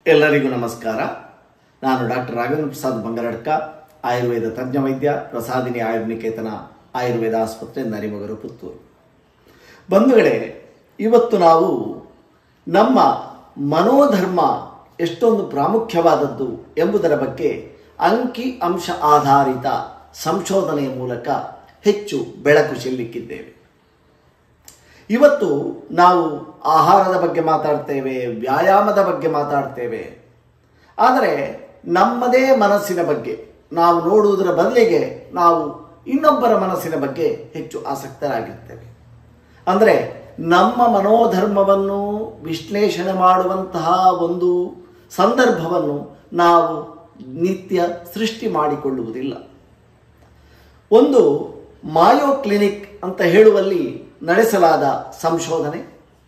ಎಲ್ಲರಿಗೂ ನಮಸ್ಕಾರ. ನಾನು ಡಾಕ್ಟರ್ ರಾಘವೇಂದ್ರ ಪ್ರಸಾದ್ ಬಂಗಾರಡ್ಕ, ಆಯುರ್ವೇದ ತಜ್ಞ ವೈದ್ಯ, ಪ್ರಸಾದಿನಿ ಆಯುರ್ನಿಕೇತನ ಆಯುರ್ವೇದ ಆಸ್ಪತ್ರೆ, ನರಿಮೊಗರು, ಪುತ್ತೂರು. ಬಂಧುಗಳೇ, ಇವತ್ತು ನಾವು ನಮ್ಮ ಮನೋಧರ್ಮ ಎಷ್ಟೊಂದು ಪ್ರಾಮುಖ್ಯವಾದದ್ದು ಎಂಬುದರ ಬಗ್ಗೆ ಅಂಕಿ ಅಂಶ ಆಧಾರಿತ ಸಂಶೋಧನೆಯ ಮೂಲಕ ಹೆಚ್ಚು ಬೆಳಕು ಚೆಲ್ಲಿಕ್ಕಿದ್ದೇವೆ. ಇವತ್ತು ನಾವು ಆಹಾರದ ಬಗ್ಗೆ ಮಾತಾಡ್ತೇವೆ, ವ್ಯಾಯಾಮದ ಬಗ್ಗೆ ಮಾತಾಡ್ತೇವೆ. ಆದರೆ ನಮ್ಮದೇ ಮನಸ್ಸಿನ ಬಗ್ಗೆ ನಾವು ನೋಡುವುದರ ಬದಲಿಗೆ ನಾವು ಇನ್ನೊಬ್ಬರ ಮನಸ್ಸಿನ ಬಗ್ಗೆ ಹೆಚ್ಚು ಆಸಕ್ತರಾಗಿರ್ತೇವೆ. ಅಂದರೆ ನಮ್ಮ ಮನೋಧರ್ಮವನ್ನು ವಿಶ್ಲೇಷಣೆ ಮಾಡುವಂತಹ ಒಂದು ಸಂದರ್ಭವನ್ನು ನಾವು ನಿತ್ಯ ಸೃಷ್ಟಿ ಮಾಡಿಕೊಳ್ಳುವುದಿಲ್ಲ. ಒಂದು ಮಾಯೋ ಕ್ಲಿನಿಕ್ ಅಂತ ಹೇಳುವಲ್ಲಿ ನಡೆಸಲಾದ ಸಂಶೋಧನೆ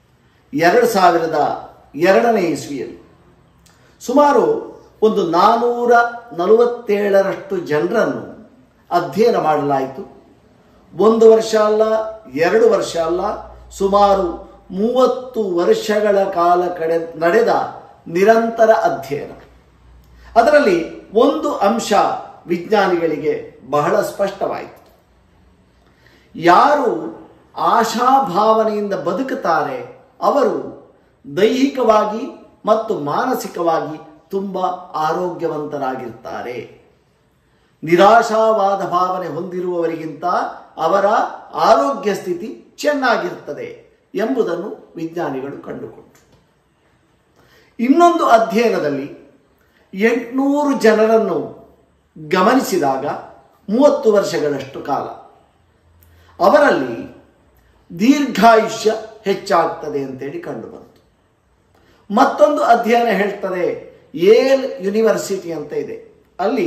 2002ನೇ ಇಸ್ವಿಯಲ್ಲಿ ಸುಮಾರು ಒಂದು 447ರಷ್ಟು ಜನರನ್ನು ಅಧ್ಯಯನ ಮಾಡಲಾಯಿತು. 1 ವರ್ಷ ಅಲ್ಲ, 2 ವರ್ಷ ಅಲ್ಲ, ಸುಮಾರು 30 ವರ್ಷಗಳ ಕಾಲ ನಡೆದ ನಿರಂತರ ಅಧ್ಯಯನ. ಅದರಲ್ಲಿ ಒಂದು ಅಂಶ ವಿಜ್ಞಾನಿಗಳಿಗೆ ಬಹಳ ಸ್ಪಷ್ಟವಾಯಿತು. ಯಾರು ಆಶಾಭಾವನೆಯಿಂದ ಬದುಕುತ್ತಾರೆ ಅವರು ದೈಹಿಕವಾಗಿ ಮತ್ತು ಮಾನಸಿಕವಾಗಿ ತುಂಬ ಆರೋಗ್ಯವಂತರಾಗಿರ್ತಾರೆ. ನಿರಾಶಾವಾದ ಭಾವನೆ ಹೊಂದಿರುವವರಿಗಿಂತ ಅವರ ಆರೋಗ್ಯ ಸ್ಥಿತಿ ಚೆನ್ನಾಗಿರುತ್ತದೆ ಎಂಬುದನ್ನು ವಿಜ್ಞಾನಿಗಳು ಕಂಡುಕೊಂಡರು. ಇನ್ನೊಂದು ಅಧ್ಯಯನದಲ್ಲಿ 800 ಜನರನ್ನು ಗಮನಿಸಿದಾಗ 30 ವರ್ಷಗಳಷ್ಟು ಕಾಲ ಅವರಲ್ಲಿ ದೀರ್ಘಾಯುಷ್ಯ ಹೆಚ್ಚಾಗ್ತದೆ ಅಂತೇಳಿ ಕಂಡುಬಂತು. ಮತ್ತೊಂದು ಅಧ್ಯಯನ ಹೇಳ್ತದೆ, ಯೇಲ್ ಯೂನಿವರ್ಸಿಟಿ ಅಂತ ಇದೆ, ಅಲ್ಲಿ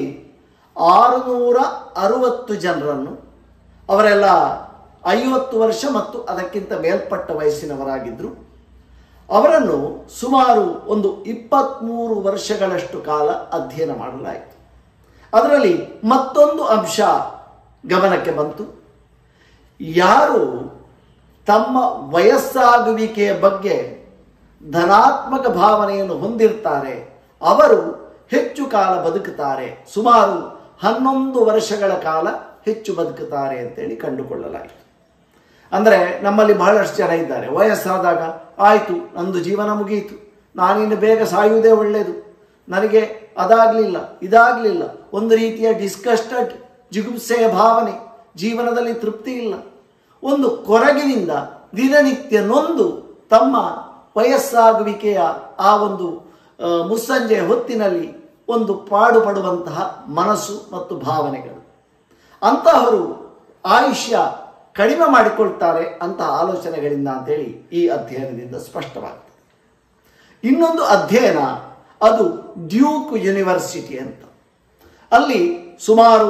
660 ಜನರನ್ನು, ಅವರೆಲ್ಲ 50 ವರ್ಷ ಮತ್ತು ಅದಕ್ಕಿಂತ ಮೇಲ್ಪಟ್ಟ ವಯಸ್ಸಿನವರಾಗಿದ್ದರು, ಅವರನ್ನು ಸುಮಾರು ಒಂದು 23 ವರ್ಷಗಳಷ್ಟು ಕಾಲ ಅಧ್ಯಯನ ಮಾಡಲಾಯಿತು. ಅದರಲ್ಲಿ ಮತ್ತೊಂದು ಅಂಶ ಗಮನಕ್ಕೆ ಬಂತು. ಯಾರು ತಮ್ಮ ವಯಸ್ಸಾಗುವಿಕೆಯ ಬಗ್ಗೆ ಧನಾತ್ಮಕ ಭಾವನೆಯನ್ನು ಹೊಂದಿರ್ತಾರೆ ಅವರು ಹೆಚ್ಚು ಕಾಲ ಬದುಕುತ್ತಾರೆ, ಸುಮಾರು 11 ವರ್ಷಗಳ ಕಾಲ ಹೆಚ್ಚು ಬದುಕುತ್ತಾರೆ ಅಂತೇಳಿ ಕಂಡುಕೊಳ್ಳಲಾಯಿತು. ಅಂದರೆ ನಮ್ಮಲ್ಲಿ ಬಹಳಷ್ಟು ಜನ ಇದ್ದಾರೆ, ವಯಸ್ಸಾದಾಗ ಆಯಿತು ನಂದು ಜೀವನ ಮುಗಿಯಿತು, ನಾನಿನ್ನು ಬೇಗ ಸಾಯುವುದೇ ಒಳ್ಳೆಯದು, ನನಗೆ ಅದಾಗಲಿಲ್ಲ ಇದಾಗಲಿಲ್ಲ, ಒಂದು ರೀತಿಯ ಡಿಸ್ಕಸ್ಟೆಡ್ ಜಿಗುಪ್ಸೆಯ ಭಾವನೆ, ಜೀವನದಲ್ಲಿ ತೃಪ್ತಿ ಇಲ್ಲ, ಒಂದು ಕೊರಗಿನಿಂದ ದಿನನಿತ್ಯ ನೊಂದು ತಮ್ಮ ವಯಸ್ಸಾಗುವಿಕೆಯ ಆ ಒಂದು ಮುಸ್ಸಂಜೆಯ ಹೊತ್ತಿನಲ್ಲಿ ಒಂದು ಪಾಡುಪಡುವಂತಹ ಮನಸ್ಸು ಮತ್ತು ಭಾವನೆಗಳು, ಅಂತಹವರು ಆಯುಷ್ಯ ಕಡಿಮೆ ಮಾಡಿಕೊಳ್ತಾರೆ ಅಂತಹ ಆಲೋಚನೆಗಳಿಂದ ಅಂತೇಳಿ ಈ ಅಧ್ಯಯನದಿಂದ ಸ್ಪಷ್ಟವಾಗ್ತದೆ. ಇನ್ನೊಂದು ಅಧ್ಯಯನ ಅದು ಡ್ಯೂಕ್ ಯೂನಿವರ್ಸಿಟಿ ಅಂತ, ಅಲ್ಲಿ ಸುಮಾರು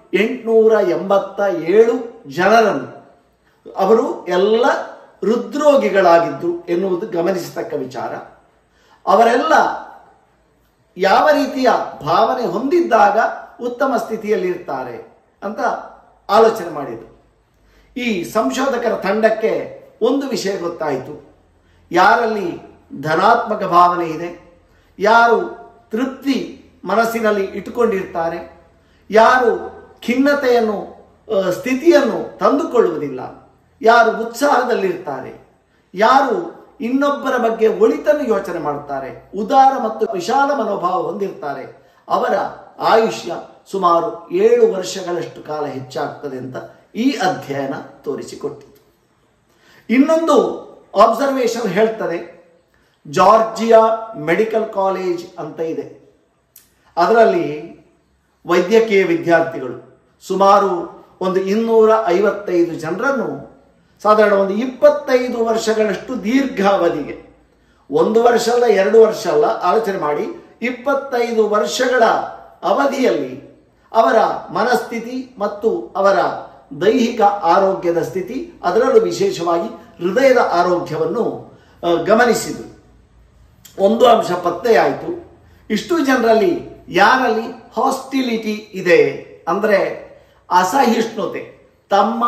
887 ಜನರನ್ನು, ಅವರು ಎಲ್ಲ ಹೃದ್ರೋಗಿಗಳಾಗಿದ್ದು ಎನ್ನುವುದು ಗಮನಿಸತಕ್ಕ ವಿಚಾರ, ಅವರೆಲ್ಲ ಯಾವ ರೀತಿಯ ಭಾವನೆ ಹೊಂದಿದ್ದಾಗ ಉತ್ತಮ ಸ್ಥಿತಿಯಲ್ಲಿರ್ತಾರೆ ಅಂತ ಆಲೋಚನೆ ಮಾಡಿದರು. ಈ ಸಂಶೋಧಕರ ತಂಡಕ್ಕೆ ಒಂದು ವಿಷಯ ಗೊತ್ತಾಯಿತು, ಯಾರಲ್ಲಿ ಧನಾತ್ಮಕ ಭಾವನೆ ಇದೆ, ಯಾರು ತೃಪ್ತಿ ಮನಸ್ಸಿನಲ್ಲಿ ಇಟ್ಟುಕೊಂಡಿರ್ತಾರೆ, ಯಾರು ಖಿನ್ನತೆಯನ್ನು ಸ್ಥಿತಿಯನ್ನು ತಂದುಕೊಳ್ಳುವುದಿಲ್ಲ, ಯಾರು ಉತ್ಸಾಹದಲ್ಲಿರ್ತಾರೆ, ಯಾರು ಇನ್ನೊಬ್ಬರ ಬಗ್ಗೆ ಒಳಿತನ್ನು ಯೋಚನೆ ಮಾಡುತ್ತಾರೆ, ಉದಾರ ಮತ್ತು ವಿಶಾಲ ಮನೋಭಾವ ಹೊಂದಿರ್ತಾರೆ, ಅವರ ಆಯುಷ್ಯ ಸುಮಾರು 7 ವರ್ಷಗಳಷ್ಟು ಕಾಲ ಹೆಚ್ಚಾಗ್ತದೆ ಅಂತ ಈ ಅಧ್ಯಯನ ತೋರಿಸಿಕೊಟ್ಟಿತು. ಇನ್ನೊಂದು ಅಬ್ಸರ್ವೇಷನ್ ಹೇಳ್ತದೆ, ಜಾರ್ಜಿಯಾ ಮೆಡಿಕಲ್ ಕಾಲೇಜ್ ಅಂತ ಇದೆ, ಅದರಲ್ಲಿ ವೈದ್ಯಕೀಯ ವಿದ್ಯಾರ್ಥಿಗಳು ಸುಮಾರು ಒಂದು 255 ಜನರನ್ನು ಸಾಧಾರಣ ಒಂದು 25 ವರ್ಷಗಳಷ್ಟು ದೀರ್ಘಾವಧಿಗೆ, 1 ವರ್ಷ ಅಲ್ಲ 2 ವರ್ಷ ಅಲ್ಲ, ಆಲೋಚನೆ ಮಾಡಿ, 25 ವರ್ಷಗಳ ಅವಧಿಯಲ್ಲಿ ಅವರ ಮನಸ್ಥಿತಿ ಮತ್ತು ಅವರ ದೈಹಿಕ ಆರೋಗ್ಯದ ಸ್ಥಿತಿ, ಅದರಲ್ಲೂ ವಿಶೇಷವಾಗಿ ಹೃದಯದ ಆರೋಗ್ಯವನ್ನು ಗಮನಿಸಿದರು. ಒಂದು ಅಂಶ ಪತ್ತೆಯಾಯಿತು, ಇಷ್ಟು ಜನರಲ್ಲಿ ಯಾರಲ್ಲಿ ಹಾಸ್ಟಿಲಿಟಿ ಇದೆ, ಅಂದರೆ ಅಸಹಿಷ್ಣುತೆ, ತಮ್ಮ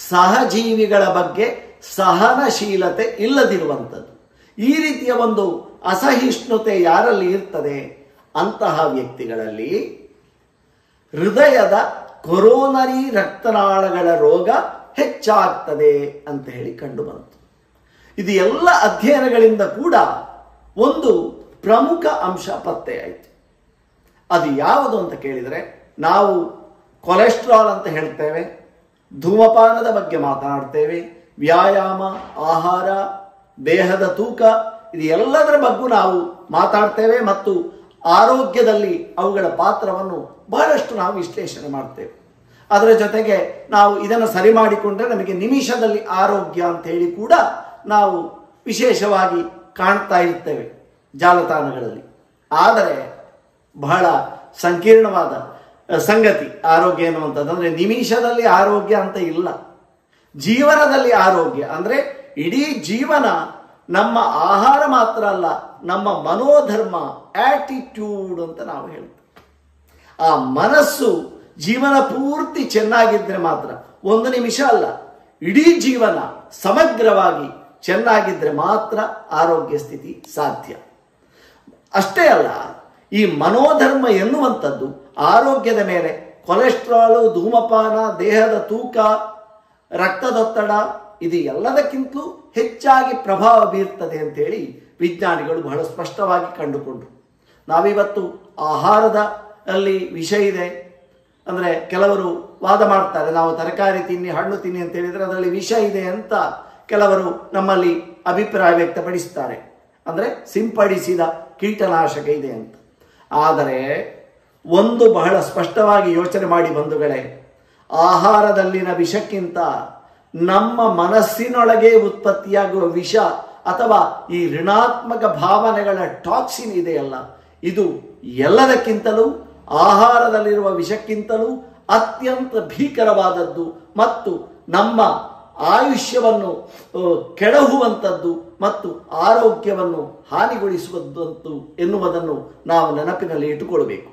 ಸಹಜೀವಿಗಳ ಬಗ್ಗೆ ಸಹನಶೀಲತೆ ಇಲ್ಲದಿರುವಂಥದ್ದು, ಈ ರೀತಿಯ ಒಂದು ಅಸಹಿಷ್ಣುತೆ ಯಾರಲ್ಲಿ ಇರ್ತದೆ ಅಂತಹ ವ್ಯಕ್ತಿಗಳಲ್ಲಿ ಹೃದಯದ ಕೊರೋನರಿ ರಕ್ತನಾಳಗಳ ರೋಗ ಹೆಚ್ಚಾಗ್ತದೆ ಅಂತ ಹೇಳಿ ಕಂಡು ಬಂತು. ಇದು ಎಲ್ಲ ಅಧ್ಯಯನಗಳಿಂದ ಕೂಡ ಒಂದು ಪ್ರಮುಖ ಅಂಶ ಪತ್ತೆಯಾಯಿತು. ಅದು ಯಾವುದು ಅಂತ ಕೇಳಿದರೆ, ನಾವು ಕೊಲೆಸ್ಟ್ರಾಲ್ ಅಂತ ಹೇಳ್ತೇವೆ, ಧೂಮಪಾನದ ಬಗ್ಗೆ ಮಾತನಾಡ್ತೇವೆ, ವ್ಯಾಯಾಮ, ಆಹಾರ, ದೇಹದ ತೂಕ, ಇದು ಎಲ್ಲದರ ಬಗ್ಗೆ ನಾವು ಮಾತಾಡ್ತೇವೆ ಮತ್ತು ಆರೋಗ್ಯದಲ್ಲಿ ಅವುಗಳ ಪಾತ್ರವನ್ನು ಬಹಳಷ್ಟು ನಾವು ವಿಶ್ಲೇಷಣೆ ಮಾಡ್ತೇವೆ. ಅದರ ಜೊತೆಗೆ ನಾವು ಇದನ್ನು ಸರಿ ಮಾಡಿಕೊಂಡ್ರೆ ನಮಗೆ ನಿಮಿಷದಲ್ಲಿ ಆರೋಗ್ಯ ಅಂತ ಹೇಳಿ ಕೂಡ ನಾವು ವಿಶೇಷವಾಗಿ ಕಾಣ್ತಾ ಇರ್ತೇವೆ ಜಾಲತಾಣಗಳಲ್ಲಿ. ಆದರೆ ಬಹಳ ಸಂಕೀರ್ಣವಾದ ಸಂಗತಿ ಆರೋಗ್ಯ ಎನ್ನುವಂಥದ್ದು. ಅಂದರೆ ನಿಮಿಷದಲ್ಲಿ ಆರೋಗ್ಯ ಅಂತ ಇಲ್ಲ, ಜೀವನದಲ್ಲಿ ಆರೋಗ್ಯ ಅಂದರೆ ಇಡೀ ಜೀವನ ನಮ್ಮ ಆಹಾರ ಮಾತ್ರ ಅಲ್ಲ, ನಮ್ಮ ಮನೋಧರ್ಮ, ಆಟಿಟ್ಯೂಡ್ ಅಂತ ನಾವು ಹೇಳ್ತೇವೆ. ಆ ಮನಸ್ಸು ಜೀವನ ಪೂರ್ತಿ ಚೆನ್ನಾಗಿದ್ದರೆ ಮಾತ್ರ, ಒಂದು ನಿಮಿಷ ಅಲ್ಲ, ಇಡೀ ಜೀವನ ಸಮಗ್ರವಾಗಿ ಚೆನ್ನಾಗಿದ್ದರೆ ಮಾತ್ರ ಆರೋಗ್ಯ ಸ್ಥಿತಿ ಸಾಧ್ಯ. ಅಷ್ಟೇ ಅಲ್ಲ, ಈ ಮನೋಧರ್ಮ ಎನ್ನುವಂಥದ್ದು ಆರೋಗ್ಯದ ಮೇಲೆ ಕೊಲೆಸ್ಟ್ರಾಲು, ಧೂಮಪಾನ, ದೇಹದ ತೂಕ, ರಕ್ತದೊತ್ತಡ ಇದು ಎಲ್ಲದಕ್ಕಿಂತಲೂ ಹೆಚ್ಚಾಗಿ ಪ್ರಭಾವ ಬೀರ್ತದೆ ಅಂತೇಳಿ ವಿಜ್ಞಾನಿಗಳು ಬಹಳ ಸ್ಪಷ್ಟವಾಗಿ ಕಂಡುಕೊಂಡರು. ನಾವಿವತ್ತು ಆಹಾರದ ಅಲ್ಲಿ ವಿಷ ಇದೆ ಅಂದರೆ ಕೆಲವರು ವಾದ ಮಾಡ್ತಾರೆ, ನಾವು ತರಕಾರಿ ತಿನ್ನಿ, ಹಣ್ಣು ತಿನ್ನಿ ಅಂತ ಹೇಳಿದರೆ ಅದರಲ್ಲಿ ವಿಷ ಇದೆ ಅಂತ ಕೆಲವರು ನಮ್ಮಲ್ಲಿ ಅಭಿಪ್ರಾಯ ವ್ಯಕ್ತಪಡಿಸ್ತಾರೆ. ಅಂದರೆ ಸಿಂಪಡಿಸಿದ ಕೀಟನಾಶಕ ಇದೆ ಅಂತ. ಆದರೆ ಒಂದು ಬಹಳ ಸ್ಪಷ್ಟವಾಗಿ ಯೋಚನೆ ಮಾಡಿ ಬಂಧುಗಳೇ, ಆಹಾರದಲ್ಲಿನ ವಿಷಕ್ಕಿಂತ ನಮ್ಮ ಮನಸ್ಸಿನೊಳಗೆ ಉತ್ಪತ್ತಿಯಾಗುವ ವಿಷ ಅಥವಾ ಈ ಋಣಾತ್ಮಕ ಭಾವನೆಗಳ ಟಾಕ್ಸಿನ್ ಇದೆಯಲ್ಲ, ಇದು ಎಲ್ಲದಕ್ಕಿಂತಲೂ ಆಹಾರದಲ್ಲಿರುವ ವಿಷಕ್ಕಿಂತಲೂ ಅತ್ಯಂತ ಭೀಕರವಾದದ್ದು ಮತ್ತು ನಮ್ಮ ಆಯುಷ್ಯವನ್ನು ಕೆಡಹುವಂಥದ್ದು ಮತ್ತು ಆರೋಗ್ಯವನ್ನು ಹಾನಿಗೊಳಿಸುವಂಥದ್ದು ಎನ್ನುವುದನ್ನು ನಾವು ನೆನಪಿನಲ್ಲಿ ಇಟ್ಟುಕೊಳ್ಬೇಕು.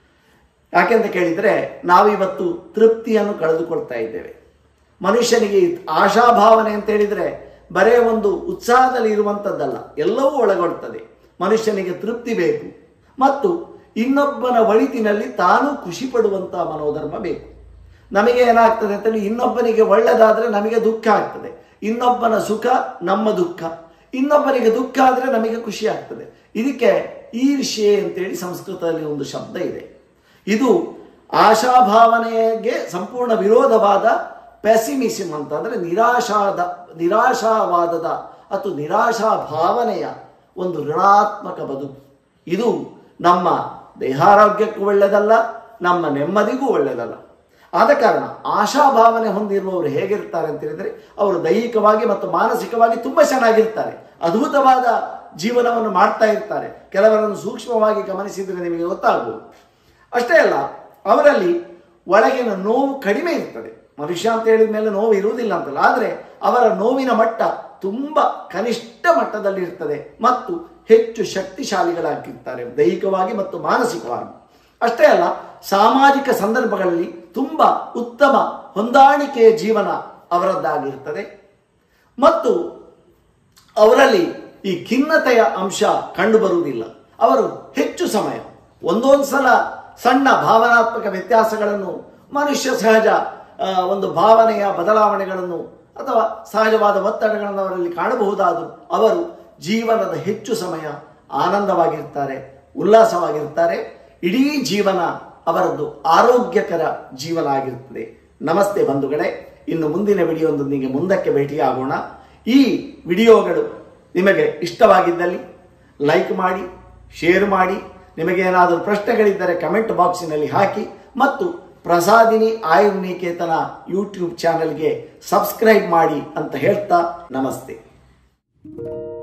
ಯಾಕೆಂತ ಕೇಳಿದರೆ, ನಾವಿವತ್ತು ತೃಪ್ತಿಯನ್ನು ಕಳೆದುಕೊಳ್ತಾ ಇದ್ದೇವೆ. ಮನುಷ್ಯನಿಗೆ ಆಶಾಭಾವನೆ ಅಂತ ಹೇಳಿದರೆ ಬರೇ ಒಂದು ಉತ್ಸಾಹದಲ್ಲಿ ಇರುವಂಥದ್ದಲ್ಲ, ಎಲ್ಲವೂ ಒಳಗೊಳ್ತದೆ. ಮನುಷ್ಯನಿಗೆ ತೃಪ್ತಿ ಬೇಕು ಮತ್ತು ಇನ್ನೊಬ್ಬನ ಒಳಿತಿನಲ್ಲಿ ತಾನು ಖುಷಿ ಪಡುವಂತಹ ಮನೋಧರ್ಮ ಬೇಕು. ನಮಗೆ ಏನಾಗ್ತದೆ ಅಂತೇಳಿ, ಇನ್ನೊಬ್ಬನಿಗೆ ಒಳ್ಳೆದಾದರೆ ನಮಗೆ ದುಃಖ ಆಗ್ತದೆ, ಇನ್ನೊಬ್ಬನ ಸುಖ ನಮ್ಮ ದುಃಖ, ಇನ್ನೊಬ್ಬನಿಗೆ ದುಃಖ ಆದರೆ ನಮಗೆ ಖುಷಿ ಆಗ್ತದೆ. ಇದಕ್ಕೆ ಈರ್ಷ್ಯೆ ಅಂತೇಳಿ ಸಂಸ್ಕೃತದಲ್ಲಿ ಒಂದು ಶಬ್ದ ಇದೆ. ಇದು ಆಶಾಭಾವನೆಗೆ ಸಂಪೂರ್ಣ ವಿರೋಧವಾದ ಪೆಸಿಮಿಸಮ್ ಅಂತ, ಅಂದರೆ ನಿರಾಶಾವಾದದ ಅಥವಾ ನಿರಾಶಾ ಭಾವನೆಯ ಒಂದು ಋಣಾತ್ಮಕ ಬದುಕು. ಇದು ನಮ್ಮ ದೇಹಾರೋಗ್ಯಕ್ಕೂ ಒಳ್ಳೆಯದಲ್ಲ, ನಮ್ಮ ನೆಮ್ಮದಿಗೂ ಒಳ್ಳೆಯದಲ್ಲ. ಆದ ಕಾರಣ ಆಶಾಭಾವನೆ ಹೊಂದಿರುವವರು ಹೇಗಿರ್ತಾರೆ ಅಂತ ಹೇಳಿದರೆ, ಅವರು ದೈಹಿಕವಾಗಿ ಮತ್ತು ಮಾನಸಿಕವಾಗಿ ತುಂಬ ಚೆನ್ನಾಗಿರ್ತಾರೆ, ಅದ್ಭುತವಾದ ಜೀವನವನ್ನು ಮಾಡ್ತಾ ಇರ್ತಾರೆ. ಕೆಲವರನ್ನು ಸೂಕ್ಷ್ಮವಾಗಿ ಗಮನಿಸಿದರೆ ನಿಮಗೆ ಗೊತ್ತಾಗ್ಬೋದು. ಅಷ್ಟೇ ಅಲ್ಲ, ಅವರಲ್ಲಿ ಒಳಗಿನ ನೋವು ಕಡಿಮೆ ಇರ್ತದೆ. ಮನುಷ್ಯ ಅಂತ ಹೇಳಿದ ಮೇಲೆ ನೋವು ಇರುವುದಿಲ್ಲ ಅಂತಲ್ಲ, ಆದರೆ ಅವರ ನೋವಿನ ಮಟ್ಟ ತುಂಬ ಕನಿಷ್ಠ ಮಟ್ಟದಲ್ಲಿ ಇರ್ತದೆ ಮತ್ತು ಹೆಚ್ಚು ಶಕ್ತಿಶಾಲಿಗಳಾಗಿರ್ತಾರೆ ದೈಹಿಕವಾಗಿ ಮತ್ತು ಮಾನಸಿಕವಾಗಿ. ಅಷ್ಟೇ ಅಲ್ಲ, ಸಾಮಾಜಿಕ ಸಂದರ್ಭಗಳಲ್ಲಿ ತುಂಬ ಉತ್ತಮ ಹೊಂದಾಣಿಕೆಯ ಜೀವನ ಅವರದ್ದಾಗಿರ್ತದೆ ಮತ್ತು ಅವರಲ್ಲಿ ಈ ಖಿನ್ನತೆಯ ಅಂಶ ಕಂಡುಬರುವುದಿಲ್ಲ. ಅವರು ಹೆಚ್ಚು ಸಮಯ, ಒಂದೊಂದು ಸಲ ಸಣ್ಣ ಭಾವನಾತ್ಮಕ ವ್ಯತ್ಯಾಸಗಳನ್ನು, ಮನುಷ್ಯ ಸಹಜ ಒಂದು ಭಾವನೆಯ ಬದಲಾವಣೆಗಳನ್ನು ಅಥವಾ ಸಹಜವಾದ ಒತ್ತಡಗಳನ್ನು ಅವರಲ್ಲಿ ಕಾಣಬಹುದಾದರೂ ಅವರು ಜೀವನದ ಹೆಚ್ಚು ಸಮಯ ಆನಂದವಾಗಿರ್ತಾರೆ, ಉಲ್ಲಾಸವಾಗಿರ್ತಾರೆ. ಇಡೀ ಜೀವನ ಅವರದ್ದು ಆರೋಗ್ಯಕರ ಜೀವನ ಆಗಿರುತ್ತದೆ. ನಮಸ್ತೆ ಬಂಧುಗಳೇ, ಇನ್ನು ಮುಂದಿನ ವಿಡಿಯೋದೊಂದಿಗೆ ಮುಂದಕ್ಕೆ ಭೇಟಿಯಾಗೋಣ. ಈ ವಿಡಿಯೋಗಳು ನಿಮಗೆ ಇಷ್ಟವಾಗಿದ್ದಲ್ಲಿ ಲೈಕ್ ಮಾಡಿ, ಶೇರ್ ಮಾಡಿ, ನಿಮಗೇನಾದರೂ ಪ್ರಶ್ನೆಗಳಿದ್ದರೆ ಕಮೆಂಟ್ ಬಾಕ್ಸಿನಲ್ಲಿ ಹಾಕಿ ಮತ್ತು ಪ್ರಸಾದಿನಿ ಆಯುರ್ನಿಕೇತನ ಯೂಟ್ಯೂಬ್ ಚಾನೆಲ್ಗೆ ಸಬ್ಸ್ಕ್ರೈಬ್ ಮಾಡಿ ಅಂತ ಹೇಳ್ತಾ ನಮಸ್ತೆ.